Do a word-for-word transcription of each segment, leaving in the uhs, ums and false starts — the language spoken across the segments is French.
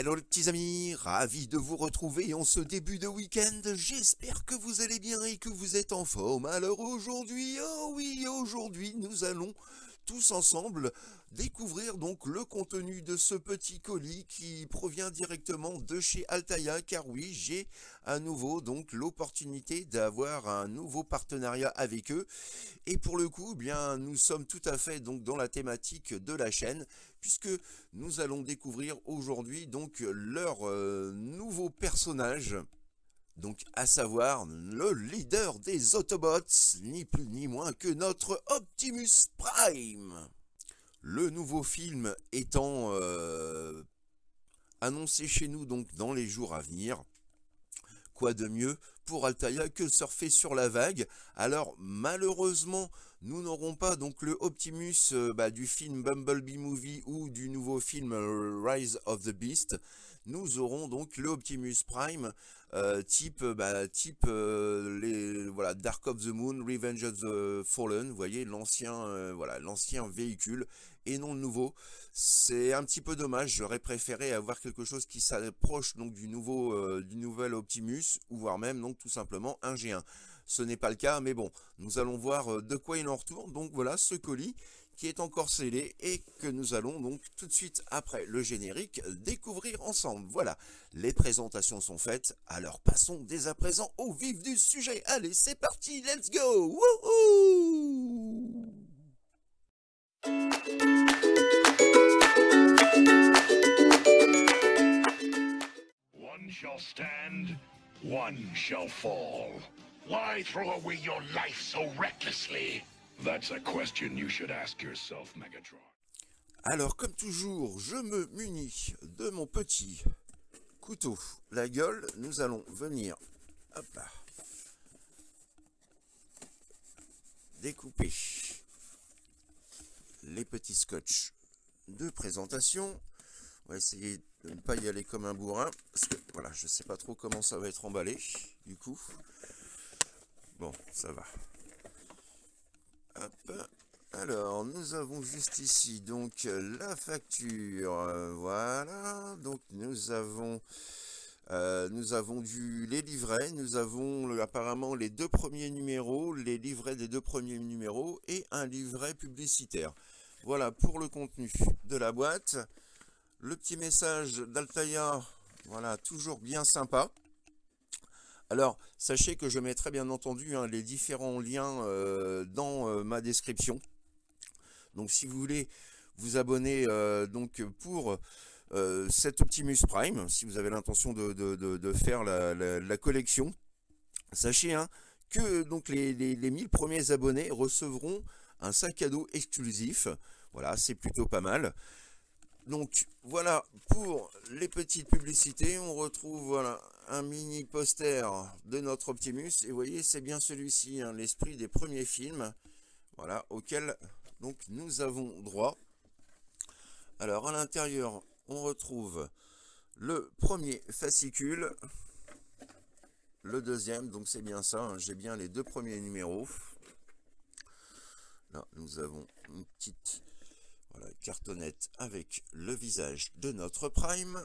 Hello les petits amis, ravi de vous retrouver en ce début de week-end. J'espère que vous allez bien et que vous êtes en forme. Alors aujourd'hui, oh oui, aujourd'hui nous allons tous ensemble découvrir donc le contenu de ce petit colis qui provient directement de chez Altaïa, car oui, j'ai à nouveau donc l'opportunité d'avoir un nouveau partenariat avec eux. Et pour le coup, eh bien, nous sommes tout à fait donc dans la thématique de la chaîne, puisque nous allons découvrir aujourd'hui donc leur euh, nouveau personnage, donc à savoir le leader des Autobots, ni plus ni moins que notre Optimus Prime. Le nouveau film étant euh, annoncé chez nous donc dans les jours à venir. Quoi de mieux pour Altaïa que surfer sur la vague? Alors malheureusement nous n'aurons pas donc le Optimus euh, bah, du film Bumblebee Movie ou du nouveau film euh, Rise of the Beast. Nous aurons donc le Optimus Prime euh, type, bah, type euh, les, voilà, Dark of the Moon, Revenge of the Fallen, vous voyez l'ancien euh, voilà, l'ancien véhicule et non le nouveau. C'est un petit peu dommage, j'aurais préféré avoir quelque chose qui s'approche donc du nouveau euh, du nouvel Optimus, ou voire même donc tout simplement un G un. Ce n'est pas le cas, mais bon, nous allons voir de quoi il en retourne. Donc voilà ce colis qui est encore scellé et que nous allons donc tout de suite après le générique découvrir ensemble. Voilà, les présentations sont faites, alors passons dès à présent au vif du sujet. Allez, c'est parti, let's go. Wouhou! One shall stand, one shall fall. Why throw away your life so recklessly? That's a question you should ask yourself, Megatron. Alors, comme toujours, je me munis de mon petit couteau. La gueule, nous allons venir, hop là, découper les petits scotch de présentation. On va essayer de ne pas y aller comme un bourrin, parce que voilà, je sais pas trop comment ça va être emballé, du coup. Bon, ça va. Hop. Alors, nous avons juste ici donc la facture. Euh, voilà. Donc nous avons euh, nous avons du les livrets. Nous avons euh, apparemment les deux premiers numéros, les livrets des deux premiers numéros et un livret publicitaire. Voilà pour le contenu de la boîte. Le petit message d'Altaïa, voilà, toujours bien sympa. Alors, sachez que je mettrai bien entendu hein, les différents liens euh, dans euh, ma description. Donc, si vous voulez vous abonner euh, donc pour euh, cet Optimus Prime, si vous avez l'intention de, de, de, de faire la, la, la collection, sachez hein, que donc les, les, les mille premiers abonnés recevront un sac à dos exclusif. Voilà, c'est plutôt pas mal. Donc voilà pour les petites publicités. On retrouve voilà un mini poster de notre Optimus et vous voyez c'est bien celui-ci hein, l'esprit des premiers films, voilà auquel donc nous avons droit. Alors à l'intérieur on retrouve le premier fascicule, le deuxième, donc c'est bien ça hein, j'ai bien les deux premiers numéros. Là nous avons une petite voilà, cartonnette avec le visage de notre Prime.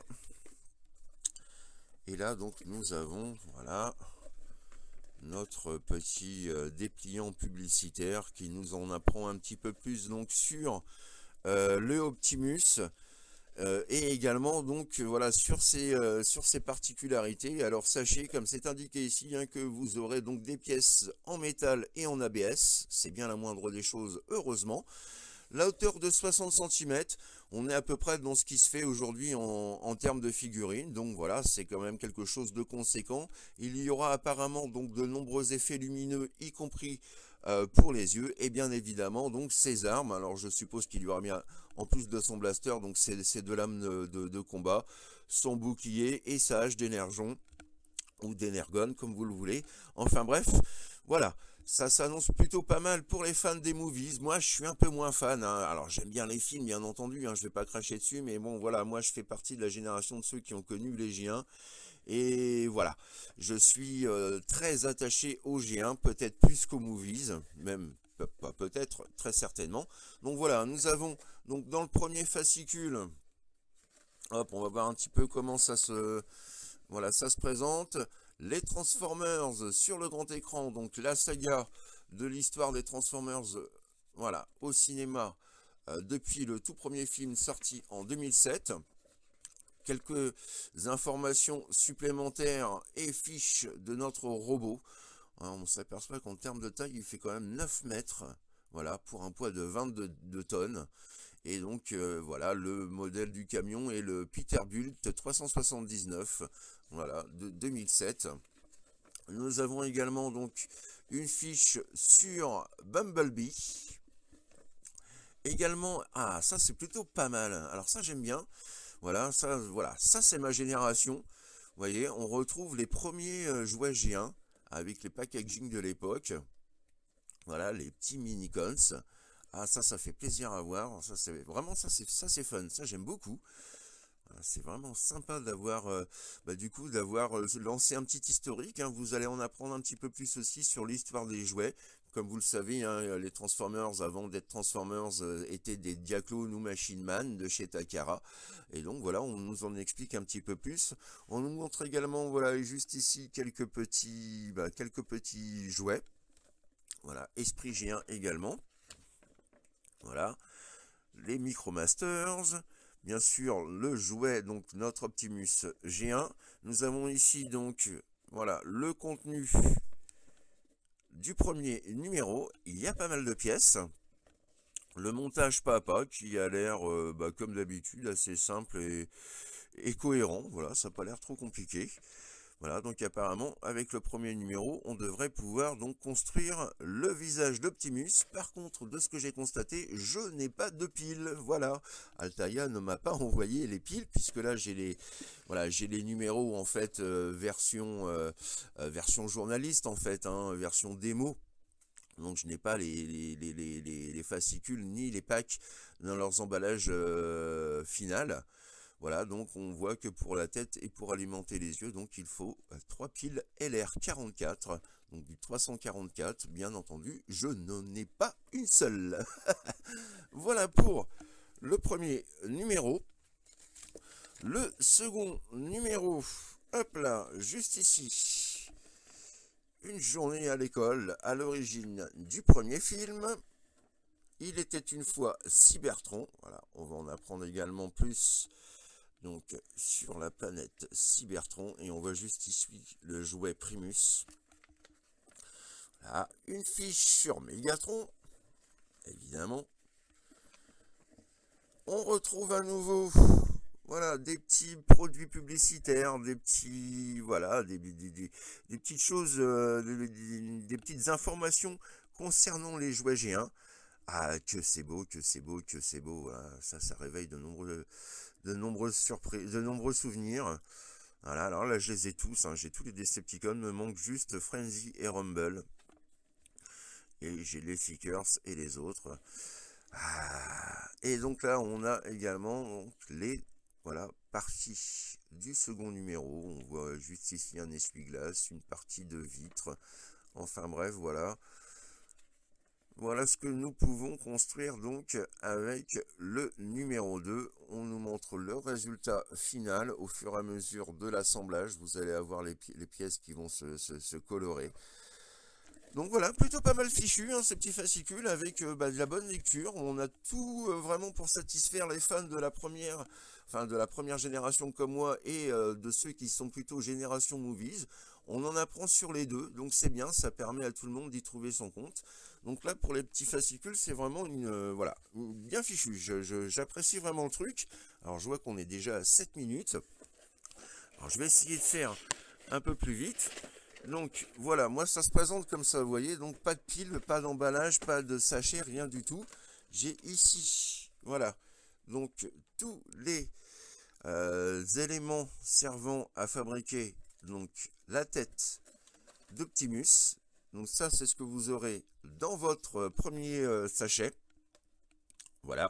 Et là, donc, nous avons, voilà, notre petit euh, dépliant publicitaire qui nous en apprend un petit peu plus donc sur euh, le Optimus euh, et également donc voilà sur ses euh, sur ses particularités. Alors sachez, comme c'est indiqué ici, hein, que vous aurez donc des pièces en métal et en A B S. C'est bien la moindre des choses, heureusement. La hauteur de soixante centimètres, on est à peu près dans ce qui se fait aujourd'hui en, en termes de figurines, donc voilà, c'est quand même quelque chose de conséquent. Il y aura apparemment donc de nombreux effets lumineux, y compris euh, pour les yeux, et bien évidemment donc ses armes. Alors je suppose qu'il y aura bien, en plus de son blaster, donc ces, ces deux lames de, de, de combat, son bouclier et sa hache d'énergon, ou d'énergone, comme vous le voulez. Enfin bref, voilà. Ça s'annonce plutôt pas mal pour les fans des movies. Moi, je suis un peu moins fan. Hein. Alors, j'aime bien les films, bien entendu. Hein. Je vais pas cracher dessus. Mais bon, voilà, moi, je fais partie de la génération de ceux qui ont connu les G un. Et voilà, je suis euh, très attaché aux G un, peut-être plus qu'aux movies. Même, pas peut-être, très certainement. Donc voilà, nous avons donc dans le premier fascicule Hop, on va voir un petit peu comment ça se, voilà, ça se présente. Les Transformers sur le grand écran, donc la saga de l'histoire des Transformers, euh, voilà, au cinéma, euh, depuis le tout premier film sorti en deux mille sept. Quelques informations supplémentaires et fiches de notre robot. Hein, on s'aperçoit qu'en termes de taille, il fait quand même neuf mètres, voilà, pour un poids de vingt-deux tonnes. Et donc, euh, voilà, le modèle du camion est le Peterbilt trois cent soixante-dix-neuf, voilà, de deux mille sept. Nous avons également donc une fiche sur Bumblebee. Également, ah, ça c'est plutôt pas mal. Alors ça j'aime bien. Voilà, ça, voilà, ça c'est ma génération. Vous voyez, on retrouve les premiers euh, jouets G un avec les packaging de l'époque. Voilà, les petits mini-cons. Ah, ça, ça fait plaisir à voir. Ça, c'est vraiment, ça, c'est ça, c'est fun. Ça, j'aime beaucoup. C'est vraiment sympa d'avoir, euh, bah, du coup, d'avoir euh, lancé un petit historique. Hein. Vous allez en apprendre un petit peu plus aussi sur l'histoire des jouets. Comme vous le savez, hein, les Transformers, avant d'être Transformers, euh, étaient des Diaclone ou Machine Man de chez Takara. Et donc voilà, on nous en explique un petit peu plus. On nous montre également, voilà, juste ici, quelques petits, bah, quelques petits jouets. Voilà, Esprit G un également. Voilà, les Micromasters. Bien sûr, le jouet, donc notre Optimus G un. Nous avons ici donc, voilà, le contenu du premier numéro. Il y a pas mal de pièces. Le montage pas à pas qui a l'air, euh, bah, comme d'habitude, assez simple et, et cohérent. Voilà, ça n'a pas l'air trop compliqué. Voilà, donc apparemment, avec le premier numéro, on devrait pouvoir donc construire le visage d'Optimus. Par contre, de ce que j'ai constaté, je n'ai pas de piles. Voilà, Altaïa ne m'a pas envoyé les piles, puisque là, j'ai les, voilà, j'ai les numéros, en fait, euh, version, euh, euh, version journaliste, en fait, hein, version démo. Donc, je n'ai pas les, les, les, les, les, les fascicules ni les packs dans leurs emballages euh, finales. Voilà, donc on voit que pour la tête et pour alimenter les yeux, donc il faut trois piles L R quarante-quatre, donc du trois cent quarante-quatre, bien entendu, je n'en ai pas une seule. Voilà pour le premier numéro. Le second numéro, hop là, juste ici, une journée à l'école, à l'origine du premier film. Il était une fois Cybertron, voilà, on va en apprendre également plus donc sur la planète Cybertron, et on voit juste ici le jouet Primus. Là, une fiche sur Megatron, évidemment. On retrouve à nouveau, voilà, des petits produits publicitaires, des petits, voilà, des, des, des, des petites choses, euh, des, des, des petites informations concernant les jouets G un. Ah, que c'est beau, que c'est beau, que c'est beau. Hein. Ça, ça réveille de nombreux, de nombreuses surprises, de nombreux souvenirs. Voilà, alors là, je les ai tous. Hein. J'ai tous les Decepticons. Me manque juste Frenzy et Rumble. Et j'ai les Seekers et les autres. Ah, et donc là, on a également donc, les voilà, parties du second numéro. On voit juste ici un essuie-glace, une partie de vitre. Enfin bref, voilà. Voilà ce que nous pouvons construire donc avec le numéro deux. On nous montre le résultat final au fur et à mesure de l'assemblage. Vous allez avoir les, pi les pièces qui vont se, se, se colorer. Donc voilà, plutôt pas mal fichu, hein, ces petits fascicules avec euh, bah, de la bonne lecture. On a tout euh, vraiment pour satisfaire les fans de la première, enfin de la première génération comme moi et euh, de ceux qui sont plutôt génération movies. On en apprend sur les deux, donc c'est bien, ça permet à tout le monde d'y trouver son compte. Donc là, pour les petits fascicules, c'est vraiment une, euh, voilà, bien fichu. J'apprécie vraiment le truc. Alors, je vois qu'on est déjà à sept minutes. Alors, je vais essayer de faire un peu plus vite. Donc, voilà, moi, ça se présente comme ça, vous voyez. Donc, pas de pile, pas d'emballage, pas de sachet, rien du tout. J'ai ici, voilà, donc, tous les euh, éléments servant à fabriquer, donc, la tête d'Optimus. Donc ça, c'est ce que vous aurez dans votre premier euh, sachet. Voilà.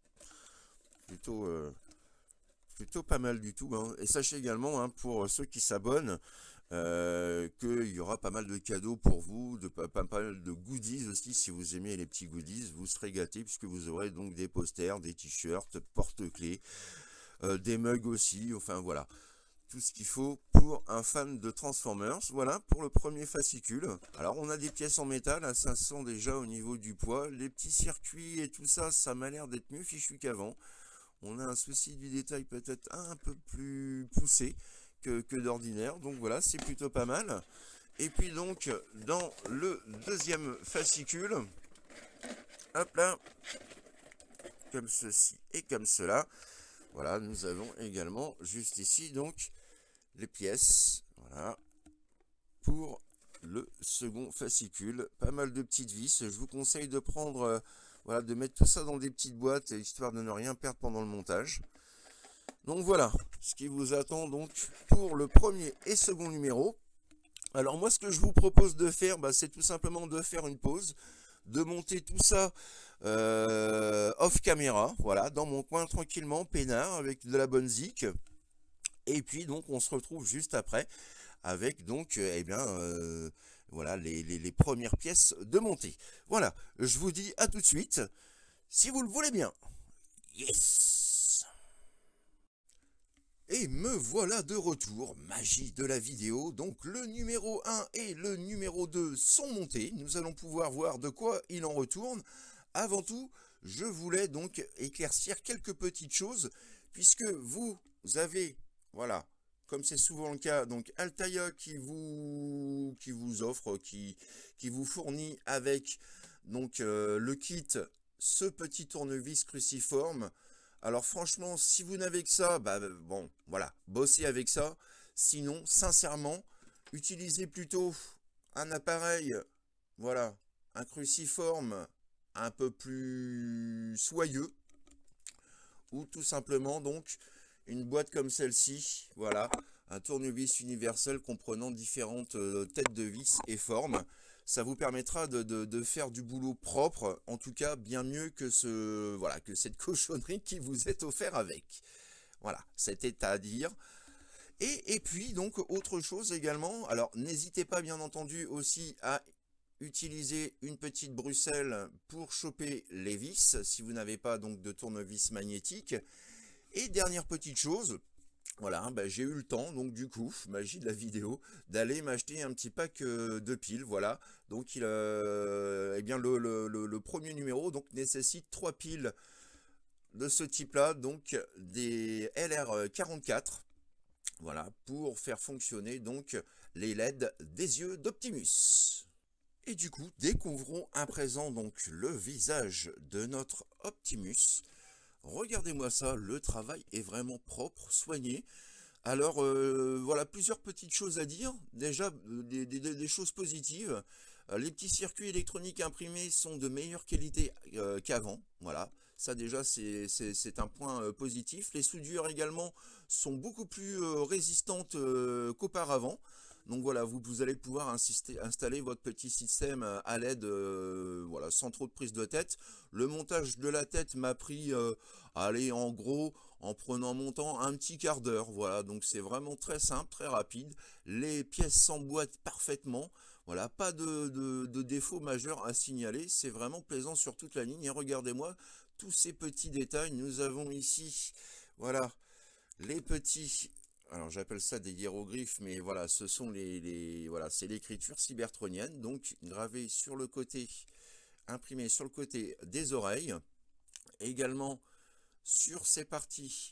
Plutôt, euh, plutôt pas mal du tout. Hein. Et sachez également, hein, pour ceux qui s'abonnent, euh, qu'il y aura pas mal de cadeaux pour vous, de pas, pas mal de goodies aussi. Si vous aimez les petits goodies, vous serez gâtés puisque vous aurez donc des posters, des t-shirts, porte-clés. euh, des mugs aussi, enfin voilà. Tout ce qu'il faut pour un fan de Transformers. Voilà pour le premier fascicule. Alors on a des pièces en métal, hein, ça sent déjà au niveau du poids. Les petits circuits et tout ça, ça m'a l'air d'être mieux fichu qu'avant. On a un souci du détail peut-être un peu plus poussé que, que d'ordinaire. Donc voilà, c'est plutôt pas mal. Et puis donc, dans le deuxième fascicule, hop là, comme ceci et comme cela, voilà, nous avons également juste ici donc les pièces, voilà, pour le second fascicule. Pas mal de petites vis. Je vous conseille de prendre, euh, voilà, de mettre tout ça dans des petites boîtes, histoire de ne rien perdre pendant le montage. Donc voilà, ce qui vous attend donc pour le premier et second numéro. Alors moi, ce que je vous propose de faire, bah, c'est tout simplement de faire une pause, de monter tout ça euh, off caméra, voilà, dans mon coin tranquillement, peinard, avec de la bonne zik. Et puis donc on se retrouve juste après avec donc euh, eh bien euh, voilà les, les, les premières pièces de montée. Voilà, je vous dis à tout de suite, si vous le voulez bien. Yes. Et me voilà de retour, magie de la vidéo. Donc le numéro un et le numéro deux sont montés. Nous allons pouvoir voir de quoi il en retourne. Avant tout, je voulais donc éclaircir quelques petites choses, puisque vous avez, voilà, comme c'est souvent le cas, donc Altaïa qui vous, qui vous offre, qui, qui vous fournit avec donc euh, le kit, ce petit tournevis cruciforme. Alors franchement, si vous n'avez que ça, bah bon, voilà, bossez avec ça. Sinon, sincèrement, utilisez plutôt un appareil, voilà, un cruciforme un peu plus soyeux, ou tout simplement donc une boîte comme celle-ci, voilà, un tournevis universel comprenant différentes euh, têtes de vis et formes. Ça vous permettra de, de, de faire du boulot propre, en tout cas bien mieux que, ce, voilà, que cette cochonnerie qui vous est offerte avec. Voilà, c'était à dire. Et, et puis donc autre chose également, alors n'hésitez pas bien entendu aussi à utiliser une petite Bruxelles pour choper les vis, si vous n'avez pas donc de tournevis magnétique. Et dernière petite chose, voilà, bah, j'ai eu le temps, donc du coup, magie de la vidéo, d'aller m'acheter un petit pack euh, de piles, voilà. Donc il, euh, eh bien le, le, le, le premier numéro donc nécessite trois piles de ce type-là, donc des L R quarante-quatre, voilà, pour faire fonctionner donc les L E D des yeux d'Optimus. Et du coup, découvrons à présent donc le visage de notre Optimus. Regardez-moi ça, le travail est vraiment propre, soigné. Alors euh, voilà, plusieurs petites choses à dire. Déjà, des, des, des choses positives. Euh, les petits circuits électroniques imprimés sont de meilleure qualité euh, qu'avant. Voilà, ça déjà c'est un point euh, positif. Les soudures également sont beaucoup plus euh, résistantes euh, qu'auparavant. Donc voilà, vous, vous allez pouvoir insister, installer votre petit système à L E D euh, voilà, sans trop de prise de tête. Le montage de la tête m'a pris, euh, allez, en gros, en prenant mon temps, un petit quart d'heure. Voilà, donc c'est vraiment très simple, très rapide. Les pièces s'emboîtent parfaitement. Voilà, pas de, de, de défaut majeur à signaler. C'est vraiment plaisant sur toute la ligne. Et regardez-moi tous ces petits détails. Nous avons ici, voilà, les petits... Alors j'appelle ça des hiéroglyphes, mais voilà, ce sont les, les voilà, c'est l'écriture cybertronienne, donc gravée sur le côté, imprimée sur le côté des oreilles, également sur ces parties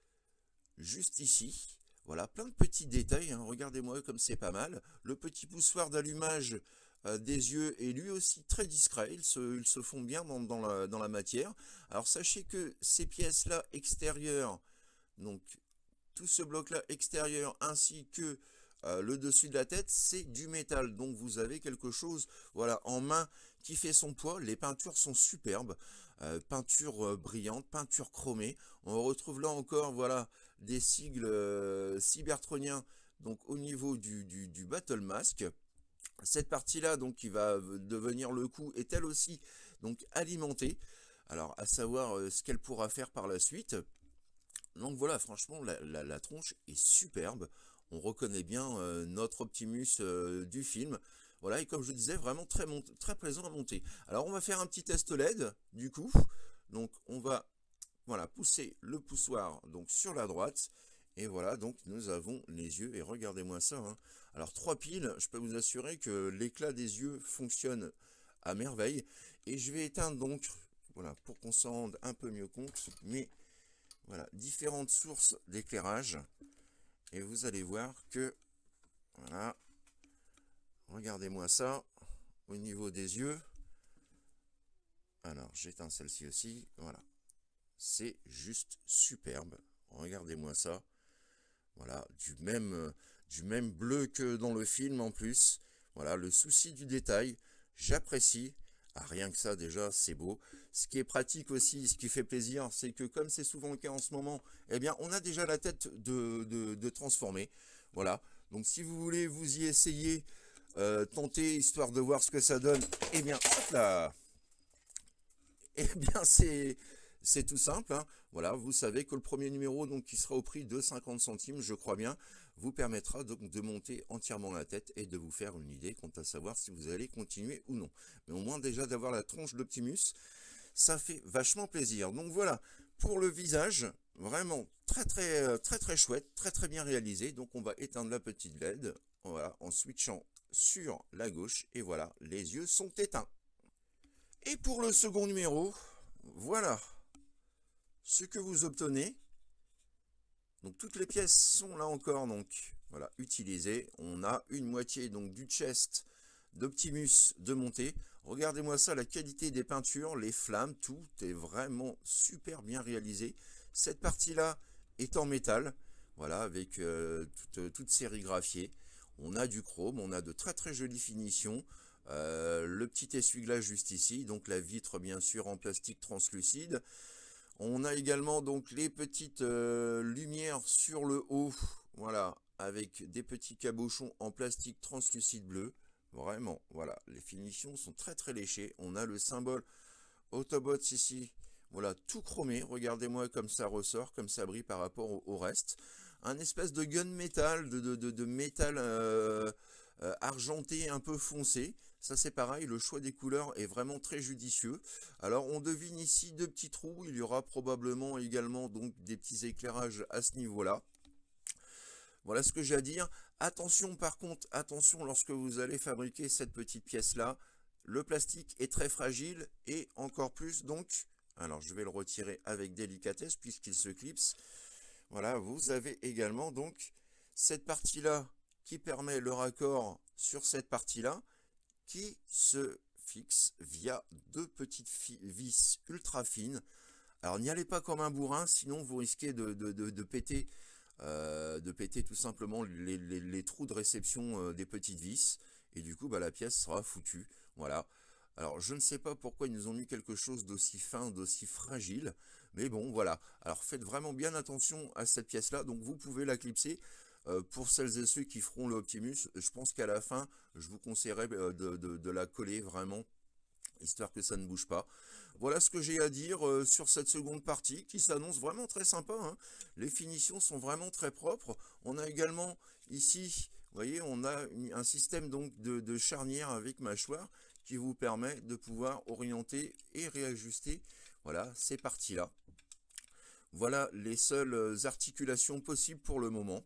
juste ici. Voilà, plein de petits détails, hein, regardez-moi comme c'est pas mal. Le petit poussoir d'allumage euh, des yeux est lui aussi très discret, ils se, ils se font bien dans, dans, la, dans la matière. Alors sachez que ces pièces-là extérieures, donc tout ce bloc-là extérieur ainsi que euh, le dessus de la tête, c'est du métal. Donc vous avez quelque chose, voilà, en main qui fait son poids. Les peintures sont superbes. Euh, peinture euh, brillante, peinture chromée. On retrouve là encore, voilà, des sigles euh, cybertroniens, donc au niveau du, du, du Battle Mask. Cette partie-là, donc, qui va devenir le cou, est elle aussi donc alimentée. Alors, à savoir euh, ce qu'elle pourra faire par la suite. Donc voilà, franchement, la, la, la tronche est superbe. On reconnaît bien euh, notre Optimus euh, du film. Voilà, et comme je disais, vraiment très, très plaisant à monter. Alors, on va faire un petit test L E D, du coup. Donc, on va voilà, poussez le poussoir donc sur la droite. Et voilà, donc nous avons les yeux. Et regardez-moi ça. Hein. Alors trois piles, je peux vous assurer que l'éclat des yeux fonctionne à merveille. Et je vais éteindre donc, voilà, pour qu'on s'en rende un peu mieux compte, mais voilà, différentes sources d'éclairage. Et vous allez voir que, voilà, regardez-moi ça, au niveau des yeux. Alors, j'éteins celle-ci aussi, voilà. C'est juste superbe. Regardez-moi ça. Voilà, du même, du même bleu que dans le film en plus. Voilà, le souci du détail, j'apprécie. Ah, rien que ça, déjà, c'est beau. Ce qui est pratique aussi, ce qui fait plaisir, c'est que comme c'est souvent le cas en ce moment, eh bien, on a déjà la tête de, de, de transformer. Voilà, donc si vous voulez vous y essayer, euh, tenter, histoire de voir ce que ça donne, eh bien, hop là, eh bien, c'est... C'est tout simple, hein. Voilà, vous savez que le premier numéro, donc qui sera au prix de cinquante centimes, je crois bien, vous permettra donc de monter entièrement la tête et de vous faire une idée quant à savoir si vous allez continuer ou non. Mais au moins déjà d'avoir la tronche d'Optimus, ça fait vachement plaisir. Donc voilà, pour le visage, vraiment très très très très chouette, très très bien réalisé. Donc on va éteindre la petite L E D, voilà, en switchant sur la gauche, et voilà, les yeux sont éteints. Et pour le second numéro, voilà ce que vous obtenez. Donc toutes les pièces sont là encore donc voilà utilisées. On a une moitié donc du chest d'Optimus de montée. Regardez-moi ça, la qualité des peintures, les flammes, tout est vraiment super bien réalisé. Cette partie là est en métal, voilà, avec euh, toute, toute sérigraphiée. On a du chrome, on a de très très jolies finitions. Euh, le petit essuie-glace juste ici, donc la vitre bien sûr en plastique translucide. On a également donc les petites euh, lumières sur le haut, voilà, avec des petits cabochons en plastique translucide bleu. Vraiment, voilà, les finitions sont très très léchées. On a le symbole Autobots ici, voilà, tout chromé. Regardez-moi comme ça ressort, comme ça brille par rapport au, au reste. Un espèce de gun métal, de, de, de, de métal euh, euh, argenté un peu foncé. Ça c'est pareil, le choix des couleurs est vraiment très judicieux. Alors on devine ici deux petits trous, il y aura probablement également donc des petits éclairages à ce niveau-là. Voilà ce que j'ai à dire. Attention par contre, attention lorsque vous allez fabriquer cette petite pièce-là, le plastique est très fragile et encore plus donc, alors je vais le retirer avec délicatesse puisqu'il se clipse. Voilà, vous avez également donc cette partie-là qui permet le raccord sur cette partie-là, qui se fixe via deux petites vis ultra fines. Alors n'y allez pas comme un bourrin, sinon vous risquez de, de, de, de péter, euh, de péter tout simplement les, les, les trous de réception euh, des petites vis, et du coup bah, la pièce sera foutue. Voilà. Alors je ne sais pas pourquoi ils nous ont mis quelque chose d'aussi fin, d'aussi fragile, mais bon voilà. Alors faites vraiment bien attention à cette pièce là, donc vous pouvez la clipser. Euh, pour celles et ceux qui feront le Optimus, je pense qu'à la fin, je vous conseillerais de, de, de la coller vraiment, histoire que ça ne bouge pas. Voilà ce que j'ai à dire euh, sur cette seconde partie, qui s'annonce vraiment très sympa. Hein. Les finitions sont vraiment très propres. On a également ici, vous voyez, on a une, un système donc de, de charnière avec mâchoire, qui vous permet de pouvoir orienter et réajuster, voilà, ces parties-là. Voilà les seules articulations possibles pour le moment.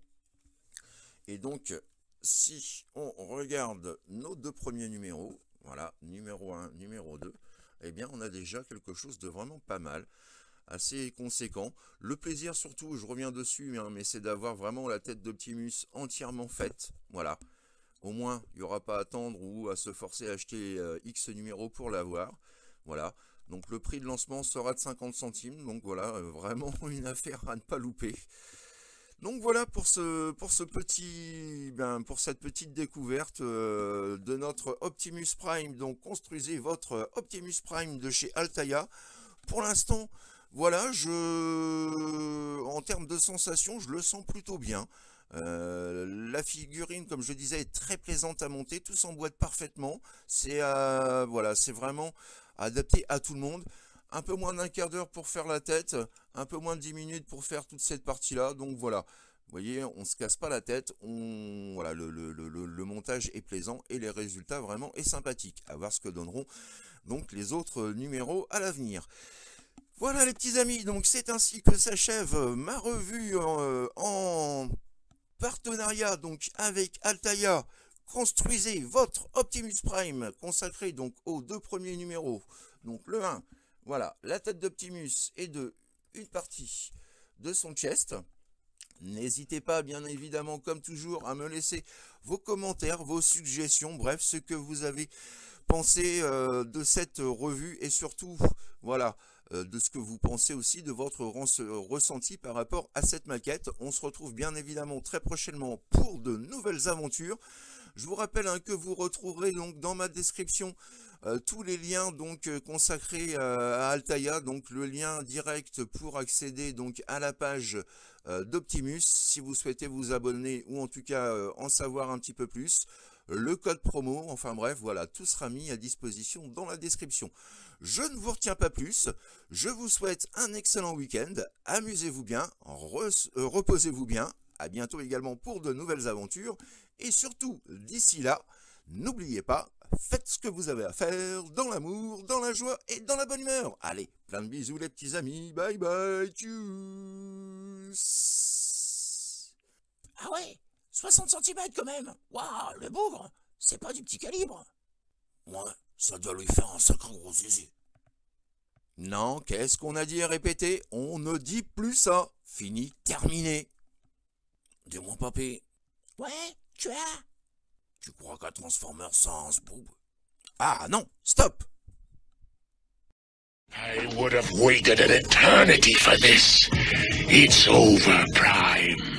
Et donc, si on regarde nos deux premiers numéros, voilà, numéro un, numéro deux, eh bien, on a déjà quelque chose de vraiment pas mal, assez conséquent. Le plaisir surtout, je reviens dessus, hein, mais c'est d'avoir vraiment la tête d'Optimus entièrement faite, voilà. Au moins, il n'y aura pas à attendre ou à se forcer à acheter euh, X numéros pour l'avoir, voilà. Donc, le prix de lancement sera de cinquante centimes, donc voilà, euh, vraiment une affaire à ne pas louper. Donc voilà pour ce, pour ce petit, ben, pour cette petite découverte euh, de notre Optimus Prime. Donc construisez votre Optimus Prime de chez Altaïa. Pour l'instant, voilà, je, en termes de sensations, je le sens plutôt bien. Euh, la figurine, comme je disais, est très plaisante à monter, tout s'emboîte parfaitement. C'est euh, voilà, c'est vraiment adapté à tout le monde. Un peu moins d'un quart d'heure pour faire la tête, un peu moins de dix minutes pour faire toute cette partie-là. Donc voilà, vous voyez, on ne se casse pas la tête. On, voilà, le, le, le, le montage est plaisant et les résultats vraiment est sympathique. À voir ce que donneront donc les autres numéros à l'avenir. Voilà les petits amis, donc c'est ainsi que s'achève ma revue en, en partenariat donc avec Altaïa. Construisez votre Optimus Prime consacré donc aux deux premiers numéros. Donc le un, voilà, la tête d'Optimus et de une partie de son chest. N'hésitez pas bien évidemment comme toujours à me laisser vos commentaires, vos suggestions, bref ce que vous avez pensé euh, de cette revue et surtout voilà euh, de ce que vous pensez aussi de votre ressenti par rapport à cette maquette. On se retrouve bien évidemment très prochainement pour de nouvelles aventures. Je vous rappelle hein, que vous retrouverez donc dans ma description euh, tous les liens donc euh, consacrés euh, à Altaïa, donc le lien direct pour accéder donc à la page euh, d'Optimus si vous souhaitez vous abonner ou en tout cas euh, en savoir un petit peu plus, le code promo, enfin bref, voilà, tout sera mis à disposition dans la description. Je ne vous retiens pas plus, je vous souhaite un excellent week-end, amusez-vous bien, re- euh, reposez-vous bien, à bientôt également pour de nouvelles aventures. Et surtout, d'ici là, n'oubliez pas, faites ce que vous avez à faire, dans l'amour, dans la joie et dans la bonne humeur. Allez, plein de bisous les petits amis, bye bye, tchuss. Ah ouais, soixante centimètres quand même. Waouh, le bougre, c'est pas du petit calibre. Ouais, ça doit lui faire un sacré gros zizi. Non, qu'est-ce qu'on a dit à répéter? On ne dit plus ça. Fini, terminé. Dis-moi, papy. Ouais, tu as? Tu crois qu'un Transformer sans un boob? Ah non, stop! I would have waited an eternity for this. It's over, Prime.